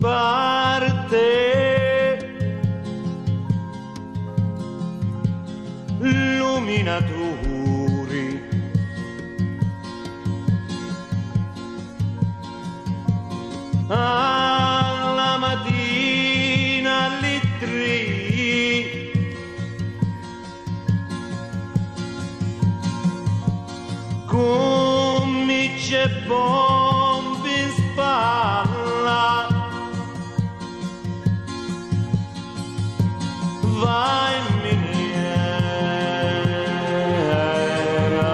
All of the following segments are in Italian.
parte luminatori alla mattina alle 3 come c'è bombe in spalla vai miniera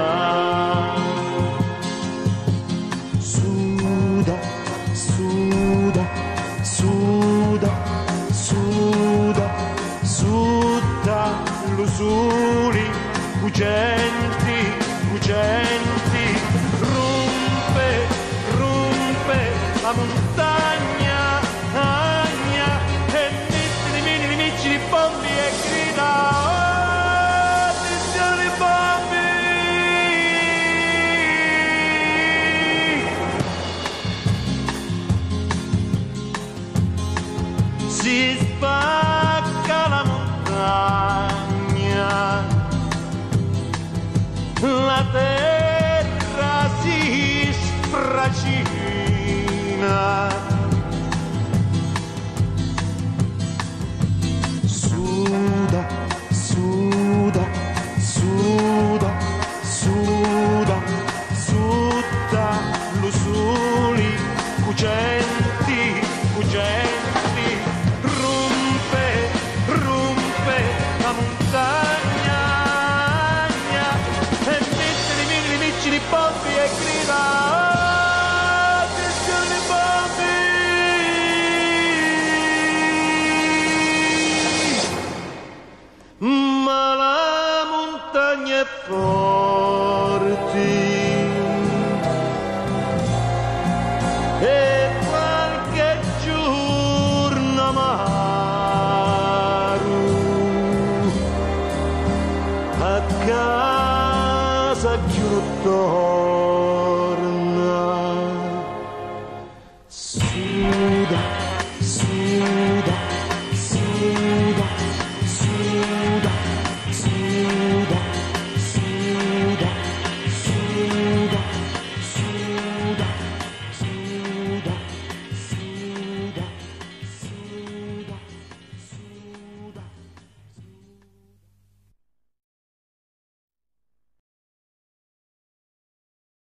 suda, suda, suda, suda, suda l'usuri fuggenti, fuggenti rompe, rompe la montagna agna e metti i mini nemici di bombi e grida oh, attenzione bombi si spacca la montagna la terra si sfracina suda, suda, suda, suda, suda l'usuli fuggenti, fuggenti rompe, rompe la montagna e mette i miei nemici di bombi e grida oh, attenzione bombi ma la montagna è forte